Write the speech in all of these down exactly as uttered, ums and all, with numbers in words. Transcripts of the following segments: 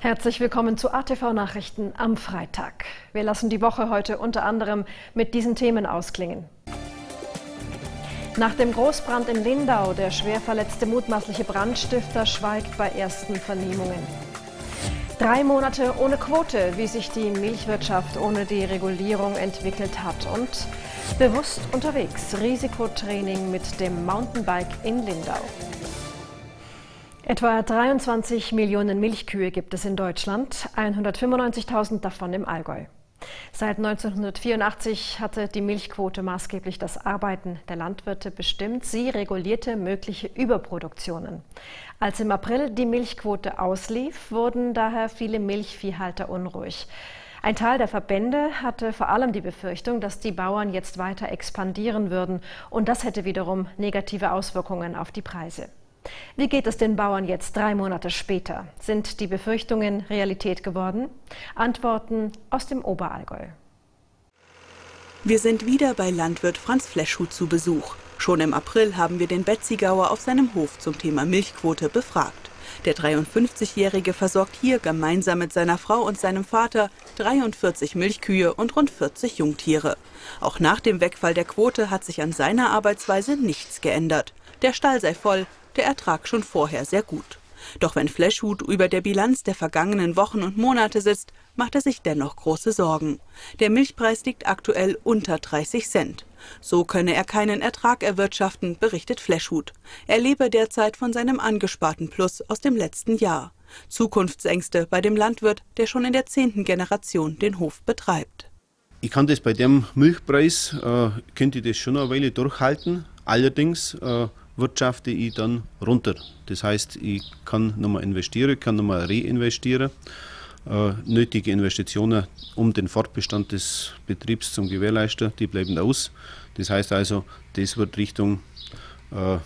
Herzlich willkommen zu A T V Nachrichten am Freitag. Wir lassen die Woche heute unter anderem mit diesen Themen ausklingen. Nach dem Großbrand in Lindau, der schwer verletzte mutmaßliche Brandstifter schweigt bei ersten Vernehmungen. Drei Monate ohne Quote, wie sich die Milchwirtschaft ohne die Regulierung entwickelt hat. Und bewusst unterwegs, Risikotraining mit dem Mountainbike in Lindau. Etwa dreiundzwanzig Millionen Milchkühe gibt es in Deutschland, hundertfünfundneunzigtausend davon im Allgäu. Seit neunzehnhundertvierundachtzig hatte die Milchquote maßgeblich das Arbeiten der Landwirte bestimmt. Sie regulierte mögliche Überproduktionen. Als im April die Milchquote auslief, wurden daher viele Milchviehhalter unruhig. Ein Teil der Verbände hatte vor allem die Befürchtung, dass die Bauern jetzt weiter expandieren würden. Und das hätte wiederum negative Auswirkungen auf die Preise. Wie geht es den Bauern jetzt drei Monate später? Sind die Befürchtungen Realität geworden? Antworten aus dem Oberallgäu. Wir sind wieder bei Landwirt Franz Fleschhut zu Besuch. Schon im April haben wir den Betzigauer auf seinem Hof zum Thema Milchquote befragt. Der dreiundfünfzigjährige versorgt hier gemeinsam mit seiner Frau und seinem Vater dreiundvierzig Milchkühe und rund vierzig Jungtiere. Auch nach dem Wegfall der Quote hat sich an seiner Arbeitsweise nichts geändert. Der Stall sei voll, der Ertrag schon vorher sehr gut. Doch wenn Fleschhut über der Bilanz der vergangenen Wochen und Monate sitzt, macht er sich dennoch große Sorgen. Der Milchpreis liegt aktuell unter dreißig Cent. So könne er keinen Ertrag erwirtschaften, berichtet Fleschhut. Er lebe derzeit von seinem angesparten Plus aus dem letzten Jahr. Zukunftsängste bei dem Landwirt, der schon in der zehnten Generation den Hof betreibt. Ich kann das bei dem Milchpreis, äh, könnte ich das schon eine Weile durchhalten. Allerdings äh, wirtschafte ich dann runter. Das heißt, ich kann nochmal investieren, kann nochmal reinvestieren. Äh, nötige Investitionen, um den Fortbestand des Betriebs zu gewährleisten, die bleiben aus. Das heißt also, das wird Richtung äh,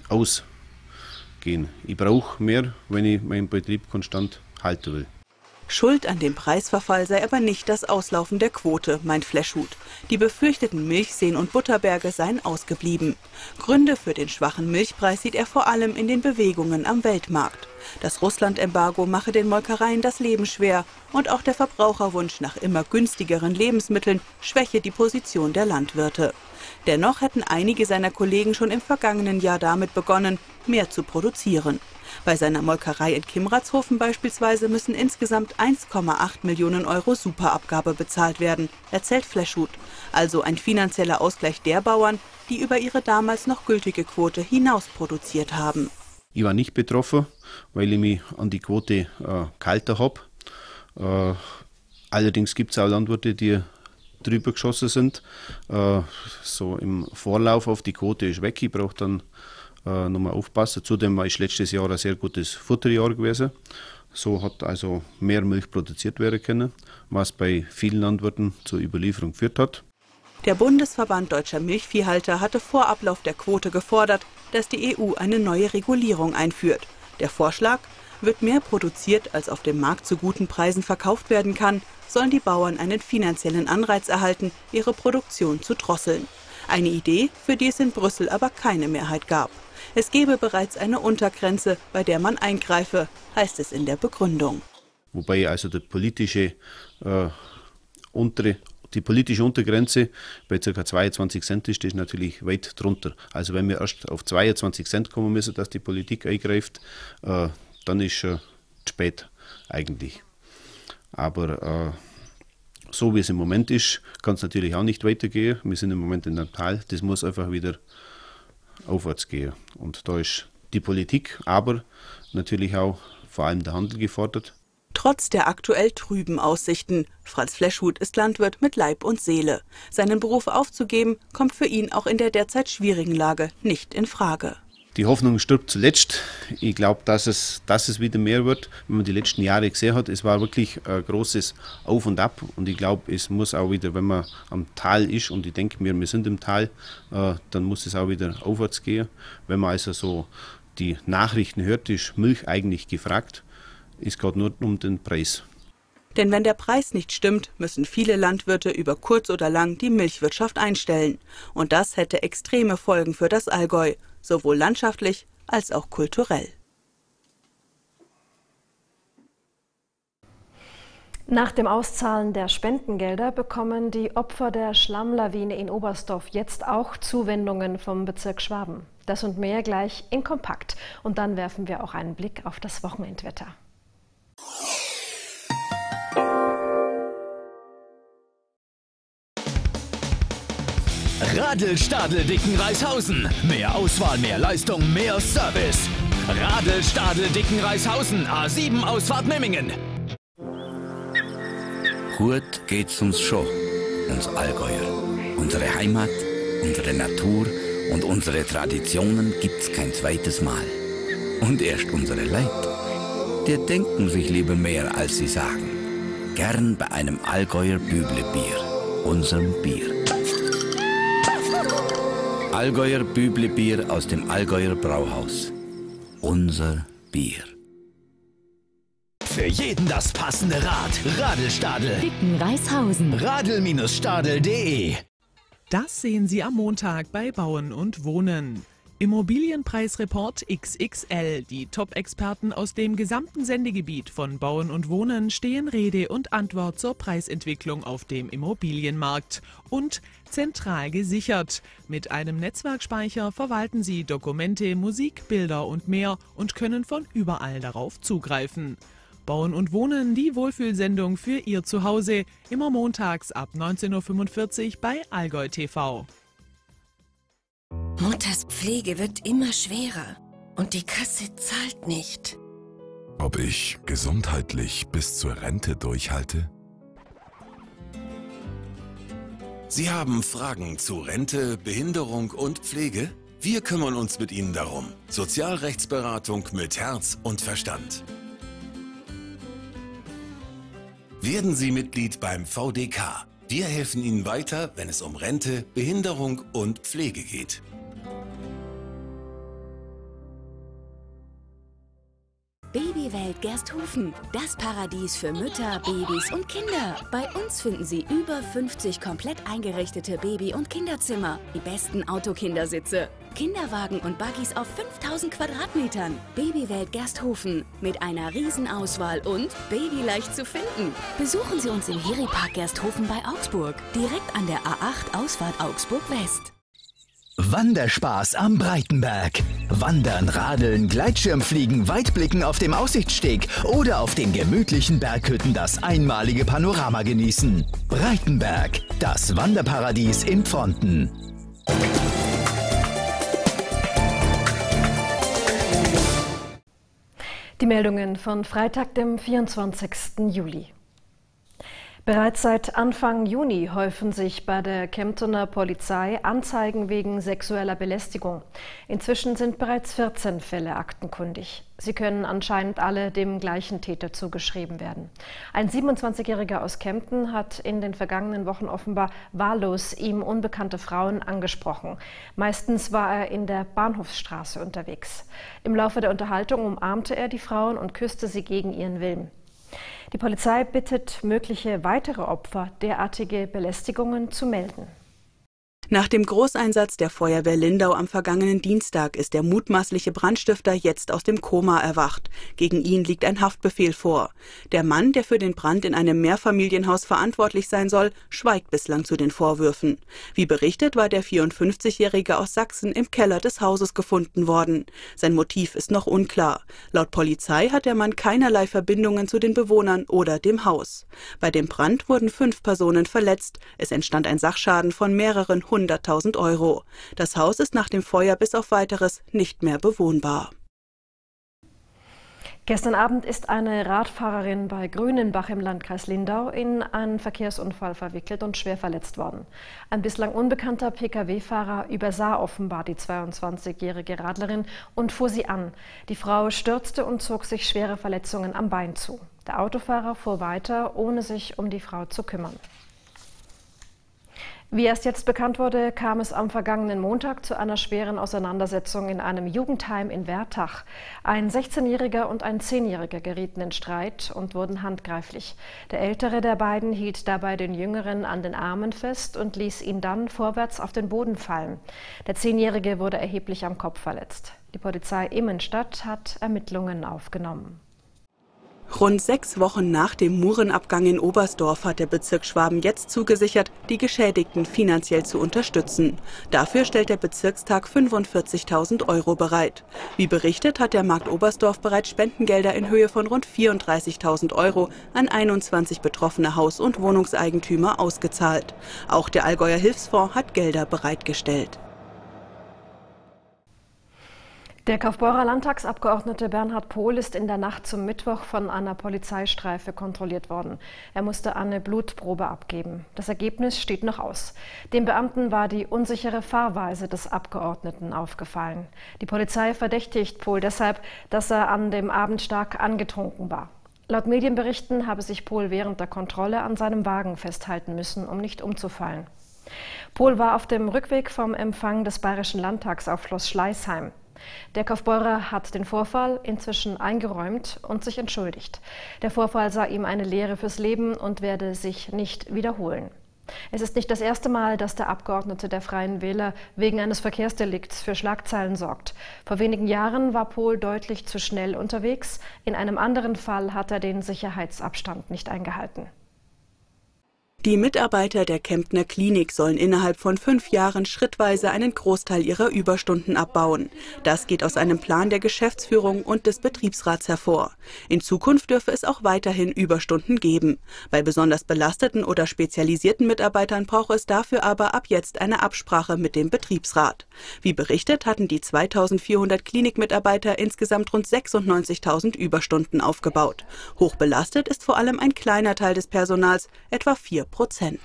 ausgehen. Ich brauche mehr, wenn ich meinen Betrieb konstant halten will. Schuld an dem Preisverfall sei aber nicht das Auslaufen der Quote, meint Fleschhut. Die befürchteten Milchseen und Butterberge seien ausgeblieben. Gründe für den schwachen Milchpreis sieht er vor allem in den Bewegungen am Weltmarkt. Das Russland-Embargo mache den Molkereien das Leben schwer und auch der Verbraucherwunsch nach immer günstigeren Lebensmitteln schwäche die Position der Landwirte. Dennoch hätten einige seiner Kollegen schon im vergangenen Jahr damit begonnen, mehr zu produzieren. Bei seiner Molkerei in Kimratshofen beispielsweise müssen insgesamt eins Komma acht Millionen Euro Superabgabe bezahlt werden, erzählt Fleschhut. Also ein finanzieller Ausgleich der Bauern, die über ihre damals noch gültige Quote hinaus produziert haben. Ich war nicht betroffen, weil ich mich an die Quote äh, gehalten habe. Äh, allerdings gibt es auch Landwirte, die drüber geschossen sind. Äh, so im Vorlauf auf die Quote ist weg. Ich brauche dann äh, nochmal aufpassen. Zudem war ich letztes Jahr ein sehr gutes Futterjahr gewesen. So hat also mehr Milch produziert werden können, was bei vielen Landwirten zur Überlieferung geführt hat. Der Bundesverband Deutscher Milchviehhalter hatte vor Ablauf der Quote gefordert, dass die E U eine neue Regulierung einführt. Der Vorschlag: wird mehr produziert, als auf dem Markt zu guten Preisen verkauft werden kann, sollen die Bauern einen finanziellen Anreiz erhalten, ihre Produktion zu drosseln. Eine Idee, für die es in Brüssel aber keine Mehrheit gab. Es gebe bereits eine Untergrenze, bei der man eingreife, heißt es in der Begründung. Wobei also der politische, äh, untere, die politische Untergrenze bei ca. zweiundzwanzig Cent ist, das natürlich weit drunter. Also wenn wir erst auf zweiundzwanzig Cent kommen müssen, dass die Politik eingreift, äh, dann ist schon zu spät eigentlich. Aber äh, so wie es im Moment ist, kann es natürlich auch nicht weitergehen. Wir sind im Moment in einem Tal, das muss einfach wieder aufwärts gehen. Und da ist die Politik, aber natürlich auch vor allem der Handel gefordert. Trotz der aktuell trüben Aussichten, Franz Fleschhut ist Landwirt mit Leib und Seele. Seinen Beruf aufzugeben, kommt für ihn auch in der derzeit schwierigen Lage nicht in Frage. Die Hoffnung stirbt zuletzt. Ich glaube, dass es, dass es wieder mehr wird. Wenn man die letzten Jahre gesehen hat, es war wirklich ein großes Auf und Ab. Und ich glaube, es muss auch wieder, wenn man am Tal ist, und ich denke mir, wir sind im Tal, äh, dann muss es auch wieder aufwärts gehen. Wenn man also so die Nachrichten hört, ist Milch eigentlich gefragt. Es geht nur um den Preis. Denn wenn der Preis nicht stimmt, müssen viele Landwirte über kurz oder lang die Milchwirtschaft einstellen. Und das hätte extreme Folgen für das Allgäu, sowohl landschaftlich als auch kulturell. Nach dem Auszahlen der Spendengelder bekommen die Opfer der Schlammlawine in Oberstdorf jetzt auch Zuwendungen vom Bezirk Schwaben. Das und mehr gleich in Kompakt. Und dann werfen wir auch einen Blick auf das Wochenendwetter. Radl Stadl Dickenreishausen. Mehr Auswahl, mehr Leistung, mehr Service. Radl Stadl Dickenreishausen. A sieben Ausfahrt Memmingen. Gut geht's uns schon, uns Allgäuer. Unsere Heimat, unsere Natur und unsere Traditionen gibt's kein zweites Mal. Und erst unsere Leute, die denken sich lieber mehr, als sie sagen. Gern bei einem Allgäuer Büble-Bier, unserem Bier. Allgäuer Büble-Bier aus dem Allgäuer Brauhaus. Unser Bier. Für jeden das passende Rad. Radl-Stadl. Dickenreishausen. Radl Stadl punkt de. Das sehen Sie am Montag bei Bauen und Wohnen. Immobilienpreisreport X X L. Die Top-Experten aus dem gesamten Sendegebiet von Bauen und Wohnen stehen Rede und Antwort zur Preisentwicklung auf dem Immobilienmarkt. Und zentral gesichert. Mit einem Netzwerkspeicher verwalten Sie Dokumente, Musik, Bilder und mehr und können von überall darauf zugreifen. Bauen und Wohnen, die Wohlfühlsendung für Ihr Zuhause, immer montags ab neunzehn Uhr fünfundvierzig bei Allgäu T V. Mutters Pflege wird immer schwerer und die Kasse zahlt nicht. Ob ich gesundheitlich bis zur Rente durchhalte? Sie haben Fragen zu Rente, Behinderung und Pflege? Wir kümmern uns mit Ihnen darum. Sozialrechtsberatung mit Herz und Verstand. Werden Sie Mitglied beim V D K. Wir helfen Ihnen weiter, wenn es um Rente, Behinderung und Pflege geht. Babywelt Gersthofen, das Paradies für Mütter, Babys und Kinder. Bei uns finden Sie über fünfzig komplett eingerichtete Baby- und Kinderzimmer, die besten Autokindersitze, Kinderwagen und Buggies auf fünftausend Quadratmetern. Babywelt Gersthofen mit einer Riesenauswahl und babyleicht zu finden. Besuchen Sie uns im Heripark Gersthofen bei Augsburg, direkt an der A acht Ausfahrt Augsburg West. Wanderspaß am Breitenberg. Wandern, Radeln, Gleitschirmfliegen, Weitblicken auf dem Aussichtssteg oder auf den gemütlichen Berghütten das einmalige Panorama genießen. Breitenberg, das Wanderparadies in Pfronten. Die Meldungen von Freitag, dem vierundzwanzigsten Juli. Bereits seit Anfang Juni häufen sich bei der Kemptener Polizei Anzeigen wegen sexueller Belästigung. Inzwischen sind bereits vierzehn Fälle aktenkundig. Sie können anscheinend alle dem gleichen Täter zugeschrieben werden. Ein siebenundzwanzigjähriger aus Kempten hat in den vergangenen Wochen offenbar wahllos ihm unbekannte Frauen angesprochen. Meistens war er in der Bahnhofsstraße unterwegs. Im Laufe der Unterhaltung umarmte er die Frauen und küsste sie gegen ihren Willen. Die Polizei bittet mögliche weitere Opfer, derartige Belästigungen zu melden. Nach dem Großeinsatz der Feuerwehr Lindau am vergangenen Dienstag ist der mutmaßliche Brandstifter jetzt aus dem Koma erwacht. Gegen ihn liegt ein Haftbefehl vor. Der Mann, der für den Brand in einem Mehrfamilienhaus verantwortlich sein soll, schweigt bislang zu den Vorwürfen. Wie berichtet, war der vierundfünfzigjährige aus Sachsen im Keller des Hauses gefunden worden. Sein Motiv ist noch unklar. Laut Polizei hat der Mann keinerlei Verbindungen zu den Bewohnern oder dem Haus. Bei dem Brand wurden fünf Personen verletzt. Es entstand ein Sachschaden von mehreren hunderttausend Euro. Das Haus ist nach dem Feuer bis auf Weiteres nicht mehr bewohnbar. Gestern Abend ist eine Radfahrerin bei Grünenbach im Landkreis Lindau in einen Verkehrsunfall verwickelt und schwer verletzt worden. Ein bislang unbekannter Pkw-Fahrer übersah offenbar die zweiundzwanzigjährige Radlerin und fuhr sie an. Die Frau stürzte und zog sich schwere Verletzungen am Bein zu. Der Autofahrer fuhr weiter, ohne sich um die Frau zu kümmern. Wie erst jetzt bekannt wurde, kam es am vergangenen Montag zu einer schweren Auseinandersetzung in einem Jugendheim in Wertach. Ein sechzehnjähriger und ein zehnjähriger gerieten in Streit und wurden handgreiflich. Der ältere der beiden hielt dabei den jüngeren an den Armen fest und ließ ihn dann vorwärts auf den Boden fallen. Der zehnjährige wurde erheblich am Kopf verletzt. Die Polizei Immenstadt hat Ermittlungen aufgenommen. Rund sechs Wochen nach dem Murenabgang in Oberstdorf hat der Bezirk Schwaben jetzt zugesichert, die Geschädigten finanziell zu unterstützen. Dafür stellt der Bezirkstag fünfundvierzigtausend Euro bereit. Wie berichtet, hat der Markt Oberstdorf bereits Spendengelder in Höhe von rund vierunddreißigtausend Euro an einundzwanzig betroffene Haus- und Wohnungseigentümer ausgezahlt. Auch der Allgäuer Hilfsfonds hat Gelder bereitgestellt. Der Kaufbeurer Landtagsabgeordnete Bernhard Pohl ist in der Nacht zum Mittwoch von einer Polizeistreife kontrolliert worden. Er musste eine Blutprobe abgeben. Das Ergebnis steht noch aus. Dem Beamten war die unsichere Fahrweise des Abgeordneten aufgefallen. Die Polizei verdächtigt Pohl deshalb, dass er an dem Abend stark angetrunken war. Laut Medienberichten habe sich Pohl während der Kontrolle an seinem Wagen festhalten müssen, um nicht umzufallen. Pohl war auf dem Rückweg vom Empfang des Bayerischen Landtags auf Schloss Schleißheim. Der Kaufbeurer hat den Vorfall inzwischen eingeräumt und sich entschuldigt. Der Vorfall sei ihm eine Lehre fürs Leben und werde sich nicht wiederholen. Es ist nicht das erste Mal, dass der Abgeordnete der Freien Wähler wegen eines Verkehrsdelikts für Schlagzeilen sorgt. Vor wenigen Jahren war Pohl deutlich zu schnell unterwegs. In einem anderen Fall hat er den Sicherheitsabstand nicht eingehalten. Die Mitarbeiter der Kemptner Klinik sollen innerhalb von fünf Jahren schrittweise einen Großteil ihrer Überstunden abbauen. Das geht aus einem Plan der Geschäftsführung und des Betriebsrats hervor. In Zukunft dürfe es auch weiterhin Überstunden geben. Bei besonders belasteten oder spezialisierten Mitarbeitern brauche es dafür aber ab jetzt eine Absprache mit dem Betriebsrat. Wie berichtet, hatten die zweitausendvierhundert Klinikmitarbeiter insgesamt rund sechsundneunzigtausend Überstunden aufgebaut. Hochbelastet ist vor allem ein kleiner Teil des Personals, etwa vier Prozent.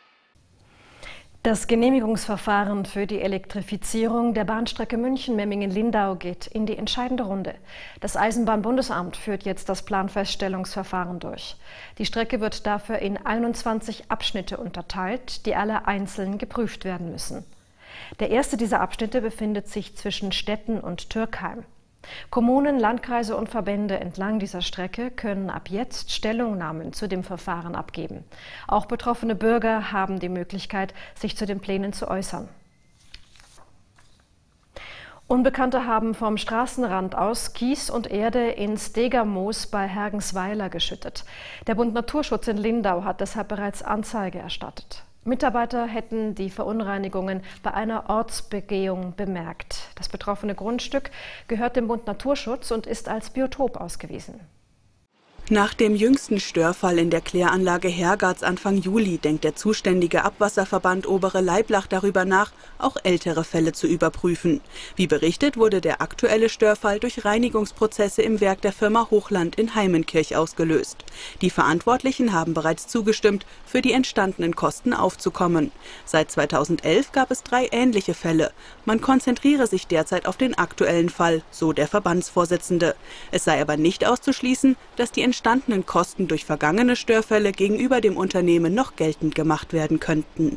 Das Genehmigungsverfahren für die Elektrifizierung der Bahnstrecke München-Memmingen-Lindau geht in die entscheidende Runde. Das Eisenbahnbundesamt führt jetzt das Planfeststellungsverfahren durch. Die Strecke wird dafür in einundzwanzig Abschnitte unterteilt, die alle einzeln geprüft werden müssen. Der erste dieser Abschnitte befindet sich zwischen Stetten und Türkheim. Kommunen, Landkreise und Verbände entlang dieser Strecke können ab jetzt Stellungnahmen zu dem Verfahren abgeben. Auch betroffene Bürger haben die Möglichkeit, sich zu den Plänen zu äußern. Unbekannte haben vom Straßenrand aus Kies und Erde ins Degermoos bei Hergensweiler geschüttet. Der Bund Naturschutz in Lindau hat deshalb bereits Anzeige erstattet. Mitarbeiter hätten die Verunreinigungen bei einer Ortsbegehung bemerkt. Das betroffene Grundstück gehört dem Bund Naturschutz und ist als Biotop ausgewiesen. Nach dem jüngsten Störfall in der Kläranlage Hergarts Anfang Juli denkt der zuständige Abwasserverband Obere Leiblach darüber nach, auch ältere Fälle zu überprüfen. Wie berichtet, wurde der aktuelle Störfall durch Reinigungsprozesse im Werk der Firma Hochland in Heimenkirch ausgelöst. Die Verantwortlichen haben bereits zugestimmt, für die entstandenen Kosten aufzukommen. Seit zweitausendelf gab es drei ähnliche Fälle. Man konzentriere sich derzeit auf den aktuellen Fall, so der Verbandsvorsitzende. Es sei aber nicht auszuschließen, dass die entstandenen Kosten durch vergangene Störfälle gegenüber dem Unternehmen noch geltend gemacht werden könnten.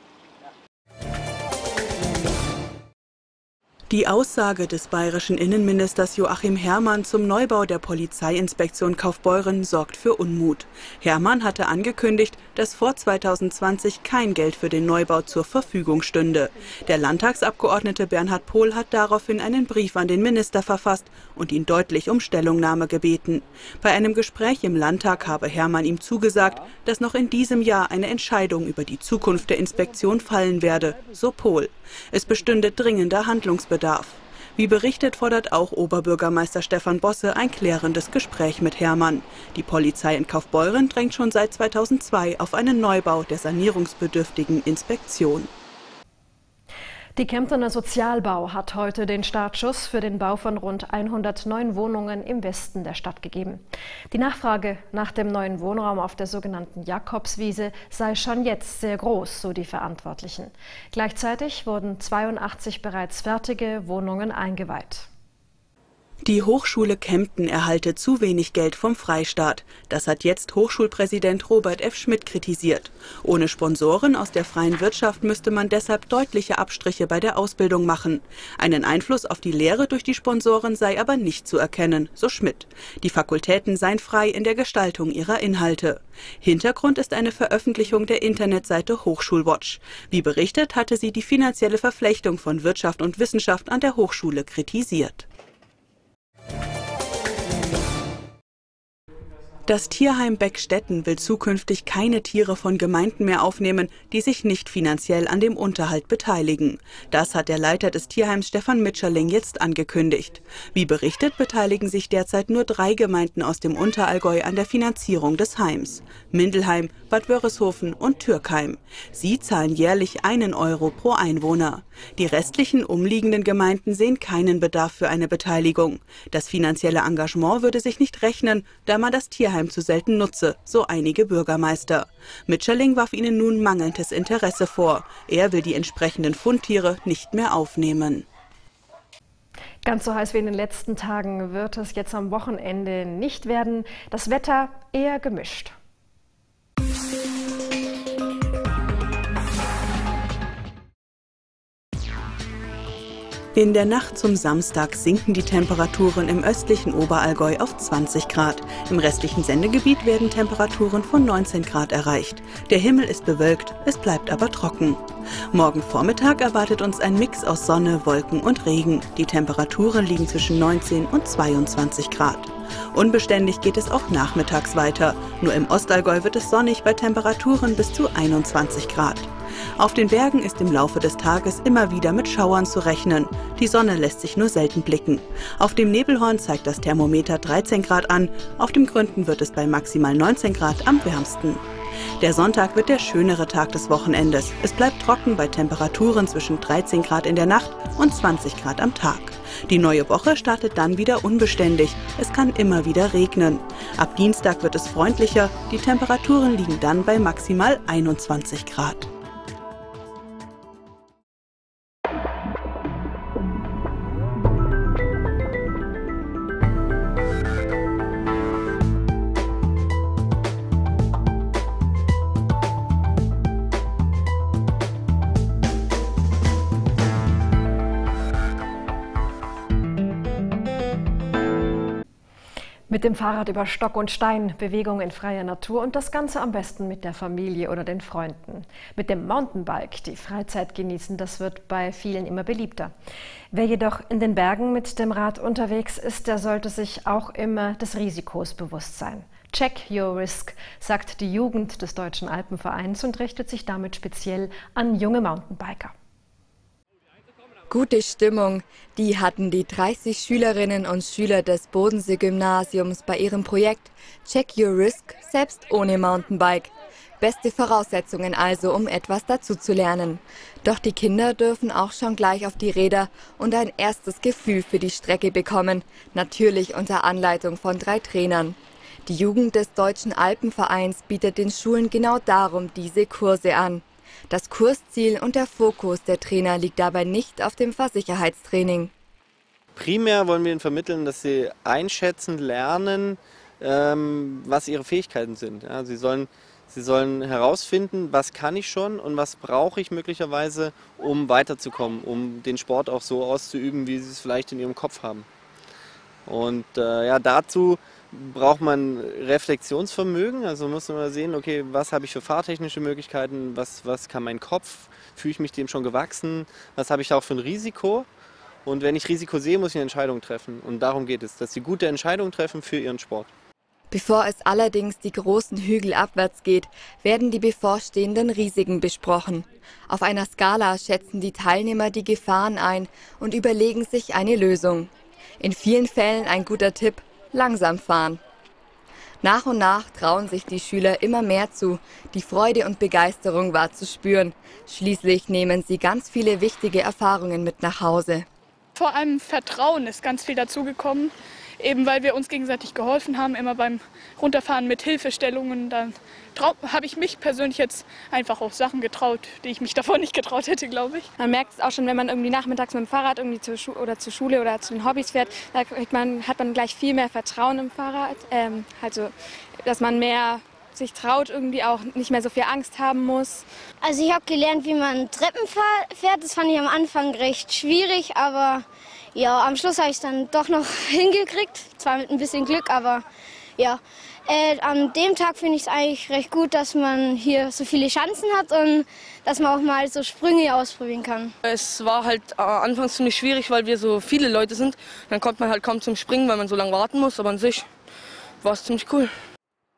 Die Aussage des bayerischen Innenministers Joachim Herrmann zum Neubau der Polizeiinspektion Kaufbeuren sorgt für Unmut. Herrmann hatte angekündigt, dass vor zweitausendzwanzig kein Geld für den Neubau zur Verfügung stünde. Der Landtagsabgeordnete Bernhard Pohl hat daraufhin einen Brief an den Minister verfasst und ihn deutlich um Stellungnahme gebeten. Bei einem Gespräch im Landtag habe Herrmann ihm zugesagt, dass noch in diesem Jahr eine Entscheidung über die Zukunft der Inspektion fallen werde, so Pohl. Es bestünde dringender Handlungsbedarf. Wie berichtet, fordert auch Oberbürgermeister Stefan Bosse ein klärendes Gespräch mit Herrmann. Die Polizei in Kaufbeuren drängt schon seit zweitausendzwei auf einen Neubau der sanierungsbedürftigen Inspektion. Die Kemptener Sozialbau hat heute den Startschuss für den Bau von rund hundert neuen Wohnungen im Westen der Stadt gegeben. Die Nachfrage nach dem neuen Wohnraum auf der sogenannten Jakobswiese sei schon jetzt sehr groß, so die Verantwortlichen. Gleichzeitig wurden zweiundachtzig bereits fertige Wohnungen eingeweiht. Die Hochschule Kempten erhalte zu wenig Geld vom Freistaat. Das hat jetzt Hochschulpräsident Robert F. Schmidt kritisiert. Ohne Sponsoren aus der freien Wirtschaft müsste man deshalb deutliche Abstriche bei der Ausbildung machen. Einen Einfluss auf die Lehre durch die Sponsoren sei aber nicht zu erkennen, so Schmidt. Die Fakultäten seien frei in der Gestaltung ihrer Inhalte. Hintergrund ist eine Veröffentlichung der Internetseite Hochschulwatch. Wie berichtet, hatte sie die finanzielle Verflechtung von Wirtschaft und Wissenschaft an der Hochschule kritisiert. Das Tierheim Beckstetten will zukünftig keine Tiere von Gemeinden mehr aufnehmen, die sich nicht finanziell an dem Unterhalt beteiligen. Das hat der Leiter des Tierheims Stefan Mitscherling jetzt angekündigt. Wie berichtet, beteiligen sich derzeit nur drei Gemeinden aus dem Unterallgäu an der Finanzierung des Heims: Mindelheim, Bad Wörishofen und Türkheim. Sie zahlen jährlich einen Euro pro Einwohner. Die restlichen umliegenden Gemeinden sehen keinen Bedarf für eine Beteiligung. Das finanzielle Engagement würde sich nicht rechnen, da man das Tierheim zu selten nutze, so einige Bürgermeister. Mitscherling warf ihnen nun mangelndes Interesse vor. Er will die entsprechenden Fundtiere nicht mehr aufnehmen. Ganz so heiß wie in den letzten Tagen wird es jetzt am Wochenende nicht werden. Das Wetter eher gemischt. In der Nacht zum Samstag sinken die Temperaturen im östlichen Oberallgäu auf zwanzig Grad. Im restlichen Sendegebiet werden Temperaturen von neunzehn Grad erreicht. Der Himmel ist bewölkt, es bleibt aber trocken. Morgen Vormittag erwartet uns ein Mix aus Sonne, Wolken und Regen. Die Temperaturen liegen zwischen neunzehn und zweiundzwanzig Grad. Unbeständig geht es auch nachmittags weiter. Nur im Ostallgäu wird es sonnig bei Temperaturen bis zu einundzwanzig Grad. Auf den Bergen ist im Laufe des Tages immer wieder mit Schauern zu rechnen. Die Sonne lässt sich nur selten blicken. Auf dem Nebelhorn zeigt das Thermometer dreizehn Grad an. Auf dem Gründen wird es bei maximal neunzehn Grad am wärmsten. Der Sonntag wird der schönere Tag des Wochenendes. Es bleibt trocken bei Temperaturen zwischen dreizehn Grad in der Nacht und zwanzig Grad am Tag. Die neue Woche startet dann wieder unbeständig. Es kann immer wieder regnen. Ab Dienstag wird es freundlicher. Die Temperaturen liegen dann bei maximal einundzwanzig Grad. Mit dem Fahrrad über Stock und Stein, Bewegung in freier Natur und das Ganze am besten mit der Familie oder den Freunden. Mit dem Mountainbike die Freizeit genießen, das wird bei vielen immer beliebter. Wer jedoch in den Bergen mit dem Rad unterwegs ist, der sollte sich auch immer des Risikos bewusst sein. Check your risk, sagt die Jugend des Deutschen Alpenvereins und richtet sich damit speziell an junge Mountainbiker. Gute Stimmung, die hatten die dreißig Schülerinnen und Schüler des Bodensee-Gymnasiums bei ihrem Projekt Check Your Risk selbst ohne Mountainbike. Beste Voraussetzungen also, um etwas dazu zu lernen. Doch die Kinder dürfen auch schon gleich auf die Räder und ein erstes Gefühl für die Strecke bekommen, natürlich unter Anleitung von drei Trainern. Die Jugend des Deutschen Alpenvereins bietet den Schulen genau darum diese Kurse an. Das Kursziel und der Fokus der Trainer liegt dabei nicht auf dem Fahrsicherheitstraining. Primär wollen wir ihnen vermitteln, dass sie einschätzen lernen, ähm, was ihre Fähigkeiten sind. Ja, sie sollen, sie sollen herausfinden, was kann ich schon und was brauche ich möglicherweise, um weiterzukommen, um den Sport auch so auszuüben, wie sie es vielleicht in ihrem Kopf haben. Und äh, ja, dazu braucht man Reflexionsvermögen, also muss man mal sehen, okay, was habe ich für fahrtechnische Möglichkeiten, was, was kann mein Kopf, fühle ich mich dem schon gewachsen, was habe ich da auch für ein Risiko, und wenn ich Risiko sehe, muss ich eine Entscheidung treffen, und darum geht es, dass sie gute Entscheidungen treffen für ihren Sport. Bevor es allerdings die großen Hügel abwärts geht, werden die bevorstehenden Risiken besprochen. Auf einer Skala schätzen die Teilnehmer die Gefahren ein und überlegen sich eine Lösung. In vielen Fällen ein guter Tipp: langsam fahren. Nach und nach trauen sich die Schüler immer mehr zu. Die Freude und Begeisterung war zu spüren. Schließlich nehmen sie ganz viele wichtige Erfahrungen mit nach Hause. Vor allem Vertrauen ist ganz viel dazugekommen. Eben weil wir uns gegenseitig geholfen haben, immer beim Runterfahren mit Hilfestellungen. Dann habe ich mich persönlich jetzt einfach auch Sachen getraut, die ich mich davor nicht getraut hätte, glaube ich. Man merkt es auch schon, wenn man irgendwie nachmittags mit dem Fahrrad irgendwie zur, Schu oder zur Schule oder zu den Hobbys fährt, da hat man, hat man gleich viel mehr Vertrauen im Fahrrad. Ähm, also, dass man mehr sich traut, irgendwie auch nicht mehr so viel Angst haben muss. Also ich habe gelernt, wie man Treppen fährt. Das fand ich am Anfang recht schwierig, aber ja, am Schluss habe ich es dann doch noch hingekriegt. Zwar mit ein bisschen Glück, aber ja. Äh, an dem Tag finde ich es eigentlich recht gut, dass man hier so viele Chancen hat und dass man auch mal so Sprünge ausprobieren kann. Es war halt äh, anfangs ziemlich schwierig, weil wir so viele Leute sind. Dann kommt man halt kaum zum Springen, weil man so lange warten muss, aber an sich war es ziemlich cool.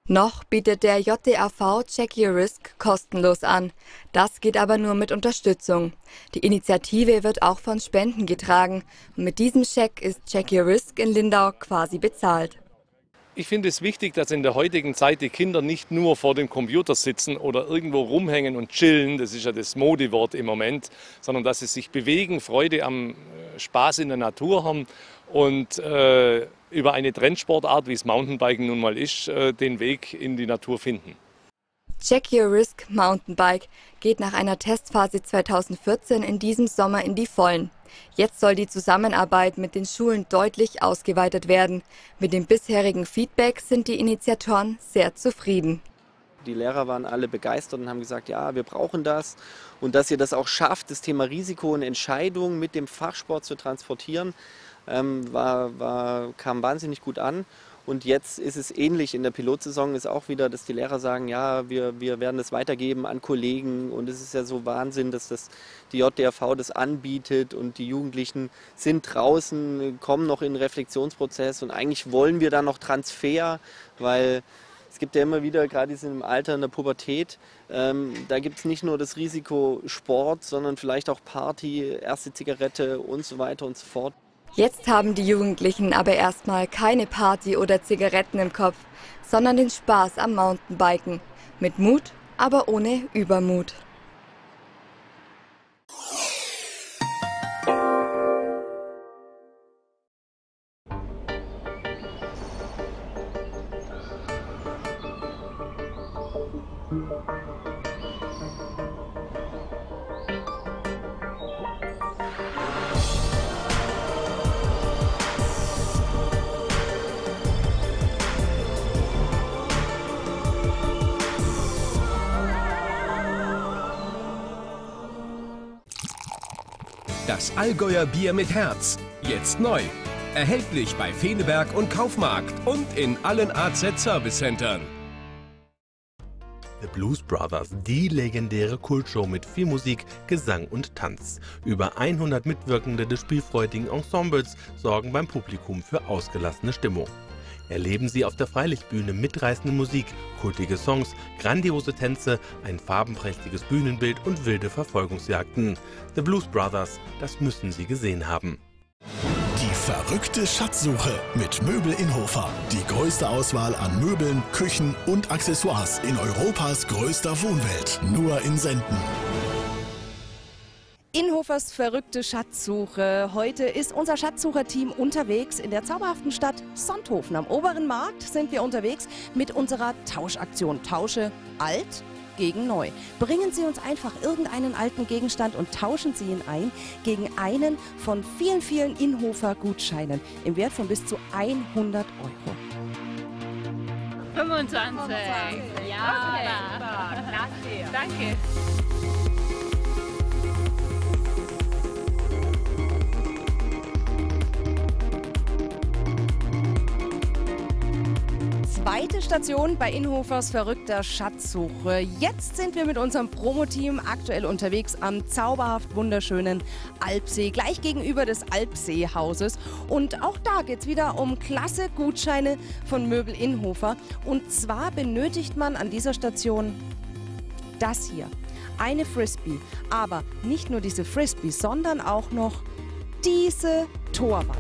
Noch bietet der J D A V Check Your Risk kostenlos an. Das geht aber nur mit Unterstützung. Die Initiative wird auch von Spenden getragen. Und mit diesem Scheck ist Check Your Risk in Lindau quasi bezahlt. Ich finde es wichtig, dass in der heutigen Zeit die Kinder nicht nur vor dem Computer sitzen oder irgendwo rumhängen und chillen, das ist ja das Modewort im Moment, sondern dass sie sich bewegen, Freude am Spaß in der Natur haben und äh, über eine Trendsportart, wie es Mountainbiken nun mal ist, äh, den Weg in die Natur finden. Check Your Risk Mountainbike geht nach einer Testphase zweitausendvierzehn in diesem Sommer in die Vollen. Jetzt soll die Zusammenarbeit mit den Schulen deutlich ausgeweitet werden. Mit dem bisherigen Feedback sind die Initiatoren sehr zufrieden. Die Lehrer waren alle begeistert und haben gesagt, ja, wir brauchen das. Und dass ihr das auch schafft, das Thema Risiko und Entscheidung mit dem Fachsport zu transportieren, ähm, war, war, kam wahnsinnig gut an. Und jetzt ist es ähnlich. In der Pilotsaison ist auch wieder, dass die Lehrer sagen, ja, wir, wir werden das weitergeben an Kollegen. Und es ist ja so Wahnsinn, dass das die J D A V das anbietet und die Jugendlichen sind draußen, kommen noch in den Reflexionsprozess. Und eigentlich wollen wir da noch Transfer, weil es gibt ja immer wieder, gerade in dem Alter in der Pubertät, ähm, da gibt es nicht nur das Risiko Sport, sondern vielleicht auch Party, erste Zigarette und so weiter und so fort. Jetzt haben die Jugendlichen aber erstmal keine Party oder Zigaretten im Kopf, sondern den Spaß am Mountainbiken. Mit Mut, aber ohne Übermut. Das Allgäuer Bier mit Herz. Jetzt neu. Erhältlich bei Feneberg und Kaufmarkt und in allen A Z-Service-Centern. The Blues Brothers, die legendäre Kultshow mit viel Musik, Gesang und Tanz. Über hundert Mitwirkende des spielfreudigen Ensembles sorgen beim Publikum für ausgelassene Stimmung. Erleben Sie auf der Freilichtbühne mitreißende Musik, kultige Songs, grandiose Tänze, ein farbenprächtiges Bühnenbild und wilde Verfolgungsjagden. The Blues Brothers, das müssen Sie gesehen haben. Die verrückte Schatzsuche mit Möbel Inhofer. Die größte Auswahl an Möbeln, Küchen und Accessoires in Europas größter Wohnwelt. Nur in Senden. Inhofers verrückte Schatzsuche. Heute ist unser Schatzsucherteam unterwegs in der zauberhaften Stadt Sonthofen. Am Oberen Markt sind wir unterwegs mit unserer Tauschaktion. Tausche alt gegen neu. Bringen Sie uns einfach irgendeinen alten Gegenstand und tauschen Sie ihn ein gegen einen von vielen, vielen Inhofer-Gutscheinen im Wert von bis zu hundert Euro. fünfundzwanzig. Ja, okay. Klasse. Danke. Zweite Station bei Inhofers verrückter Schatzsuche. Jetzt sind wir mit unserem Promoteam aktuell unterwegs am zauberhaft wunderschönen Alpsee, gleich gegenüber des Alpseehauses. Und auch da geht es wieder um klasse Gutscheine von Möbel Inhofer. Und zwar benötigt man an dieser Station das hier, eine Frisbee. Aber nicht nur diese Frisbee, sondern auch noch diese Torwand.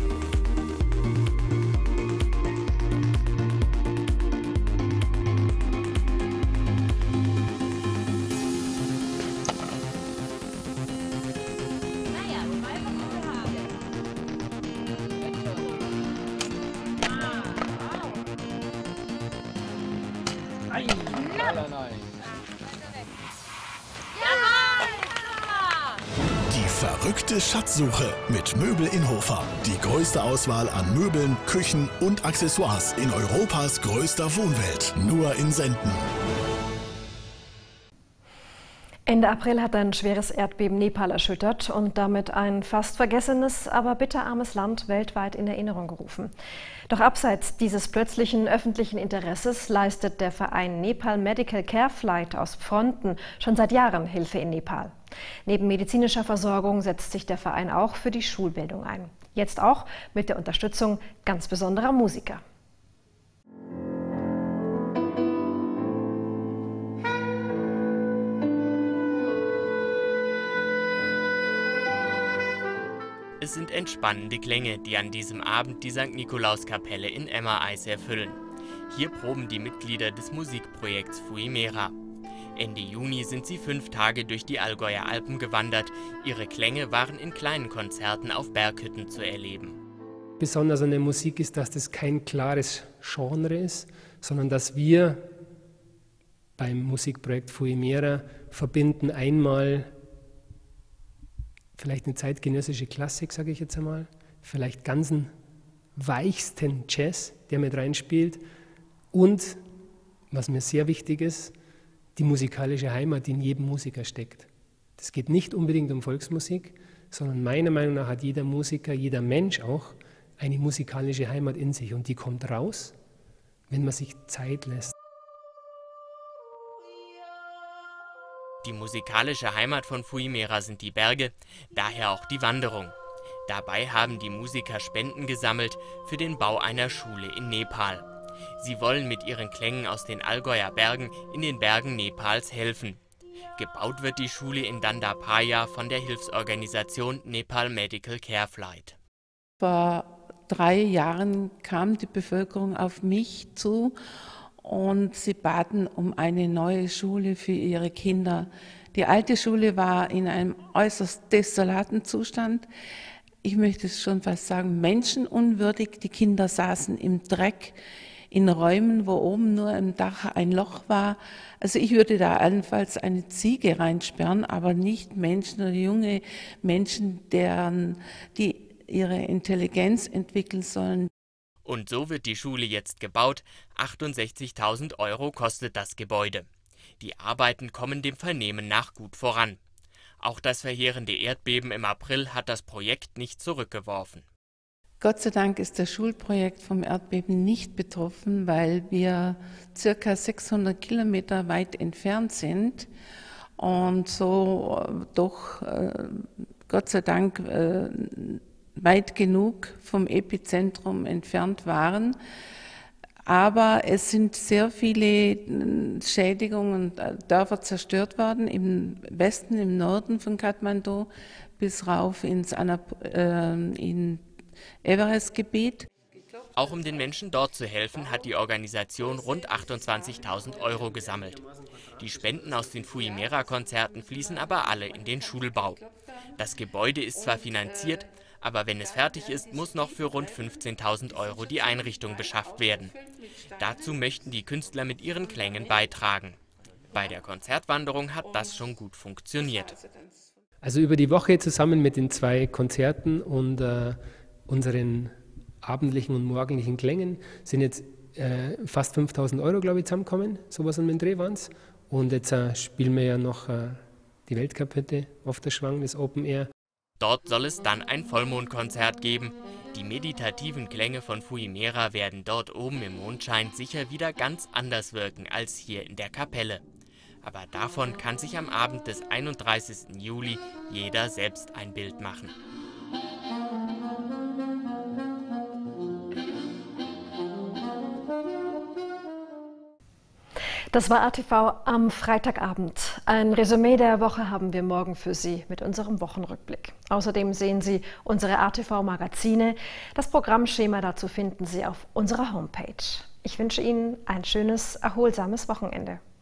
Die verrückte Schatzsuche mit Möbel Inhofer. Die größte Auswahl an Möbeln, Küchen und Accessoires in Europas größter Wohnwelt. Nur in Senden. Ende April hat ein schweres Erdbeben Nepal erschüttert und damit ein fast vergessenes, aber bitterarmes Land weltweit in Erinnerung gerufen. Doch abseits dieses plötzlichen öffentlichen Interesses leistet der Verein Nepal Medical Care Flight aus Pfronten schon seit Jahren Hilfe in Nepal. Neben medizinischer Versorgung setzt sich der Verein auch für die Schulbildung ein. Jetzt auch mit der Unterstützung ganz besonderer Musiker. Es sind entspannende Klänge, die an diesem Abend die Sankt Nikolauskapelle in Emmereis erfüllen. Hier proben die Mitglieder des Musikprojekts Fuimera. Ende Juni sind sie fünf Tage durch die Allgäuer Alpen gewandert. Ihre Klänge waren in kleinen Konzerten auf Berghütten zu erleben. Besonders an der Musik ist, dass das kein klares Genre ist, sondern dass wir beim Musikprojekt Fuimera verbinden einmal vielleicht eine zeitgenössische Klassik, sage ich jetzt einmal, vielleicht ganzen weichsten Jazz, der mit reinspielt, und, was mir sehr wichtig ist, die musikalische Heimat, die in jedem Musiker steckt. Das geht nicht unbedingt um Volksmusik, sondern meiner Meinung nach hat jeder Musiker, jeder Mensch auch eine musikalische Heimat in sich, und die kommt raus, wenn man sich Zeit lässt. Die musikalische Heimat von Fuimera sind die Berge, daher auch die Wanderung. Dabei haben die Musiker Spenden gesammelt für den Bau einer Schule in Nepal. Sie wollen mit ihren Klängen aus den Allgäuer Bergen in den Bergen Nepals helfen. Gebaut wird die Schule in Dandapaya von der Hilfsorganisation Nepal Medical Care Flight. Vor drei Jahren kam die Bevölkerung auf mich zu und sie baten um eine neue Schule für ihre Kinder. Die alte Schule war in einem äußerst desolaten Zustand. Ich möchte es schon fast sagen, menschenunwürdig. Die Kinder saßen im Dreck, in Räumen, wo oben nur im Dach ein Loch war. Also ich würde da allenfalls eine Ziege reinsperren, aber nicht Menschen oder junge Menschen, deren, die ihre Intelligenz entwickeln sollen. Und so wird die Schule jetzt gebaut. achtundsechzigtausend Euro kostet das Gebäude. Die Arbeiten kommen dem Vernehmen nach gut voran. Auch das verheerende Erdbeben im April hat das Projekt nicht zurückgeworfen. Gott sei Dank ist das Schulprojekt vom Erdbeben nicht betroffen, weil wir circa sechshundert Kilometer weit entfernt sind und so doch äh, Gott sei Dank äh, weit genug vom Epizentrum entfernt waren. Aber es sind sehr viele Schädigungen und Dörfer zerstört worden, im Westen, im Norden von Kathmandu bis rauf ins Anap äh, in Everest-Gebiet. Auch um den Menschen dort zu helfen, hat die Organisation rund achtundzwanzigtausend Euro gesammelt. Die Spenden aus den Fuimera-Konzerten fließen aber alle in den Schulbau. Das Gebäude ist zwar finanziert, aber wenn es fertig ist, muss noch für rund fünfzehntausend Euro die Einrichtung beschafft werden. Dazu möchten die Künstler mit ihren Klängen beitragen. Bei der Konzertwanderung hat das schon gut funktioniert. Also über die Woche zusammen mit den zwei Konzerten und äh, unseren abendlichen und morgendlichen Klängen sind jetzt äh, fast fünftausend Euro, glaube ich, zusammengekommen. Sowas um den Dreh waren es. Und jetzt äh, spielen wir ja noch äh, die Weltcup-Hütte auf der Schwang, das Open Air. Dort soll es dann ein Vollmondkonzert geben. Die meditativen Klänge von Fuimera werden dort oben im Mondschein sicher wieder ganz anders wirken als hier in der Kapelle. Aber davon kann sich am Abend des einunddreißigsten Juli jeder selbst ein Bild machen. Das war A T V am Freitagabend. Ein Resümee der Woche haben wir morgen für Sie mit unserem Wochenrückblick. Außerdem sehen Sie unsere A T V-Magazine. Das Programmschema dazu finden Sie auf unserer Homepage. Ich wünsche Ihnen ein schönes, erholsames Wochenende.